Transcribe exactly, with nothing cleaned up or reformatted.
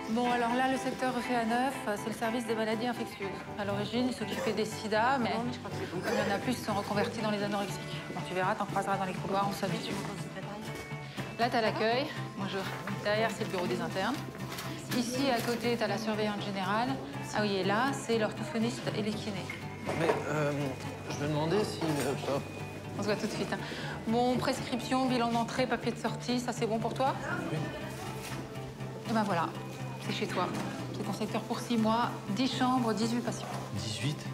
Bon, alors là, le secteur refait à neuf, c'est le service des maladies infectieuses. À l'origine, ils s'occupaient des sida, mais comme il y en a plus, ils sont reconvertis dans les anorexiques. Bon, tu verras, t'en croiseras dans les couloirs, on s'habitue. Là, t'as l'accueil. Bonjour. Derrière, c'est le bureau des internes. Ici, à côté, t'as la surveillante générale. Ah oui, et là, c'est l'orthophoniste et les kinés. Mais euh, je me demandais si... Euh, ça... On se voit tout de suite. Hein. Bon, prescription, bilan d'entrée, papier de sortie, ça c'est bon pour toi? Oui. Et ben voilà, c'est chez toi. C'est ton secteur pour six mois, dix chambres, dix-huit patients. dix-huit?